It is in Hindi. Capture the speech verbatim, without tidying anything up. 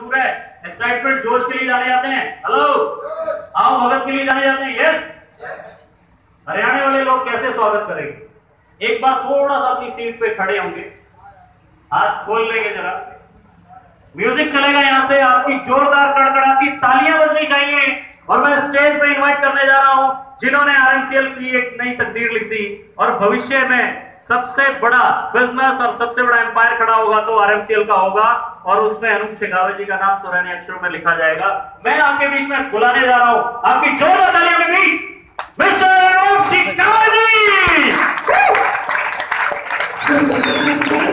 छू रहा है, एक्साइटमेंट जोश के लिए जाने जाते हैं, हेलो आओ भगत के लिए जाने जाते हैं, यस। हरियाणा वाले लोग कैसे स्वागत करेंगे? एक बार थोड़ा सा अपनी सीट पे खड़े होंगे, हाथ खोल लेंगे जरा, म्यूजिक चलेगा यहां से, आपकी जोरदार कड़कड़ाती तालियां बजनी चाहिए। और मैं स्टेज पे इनवाइट करने जा रहा हूं जिन्होंने आरएमसीएल की एक नई तकदीर लिख दी और भविष्य में सबसे बड़ा बिजनेस और सबसे बड़ा एम्पायर खड़ा होगा तो आरएमसीएल का होगा और उसमें अनूप शेखावत जी का नाम सुनहरे अक्षरों में लिखा जाएगा। मैं आपके बीच में बुलाने जा रहा हूं, आपकी जोरदार तालियों के बीच मिस्टर अनूप शेखावत जी।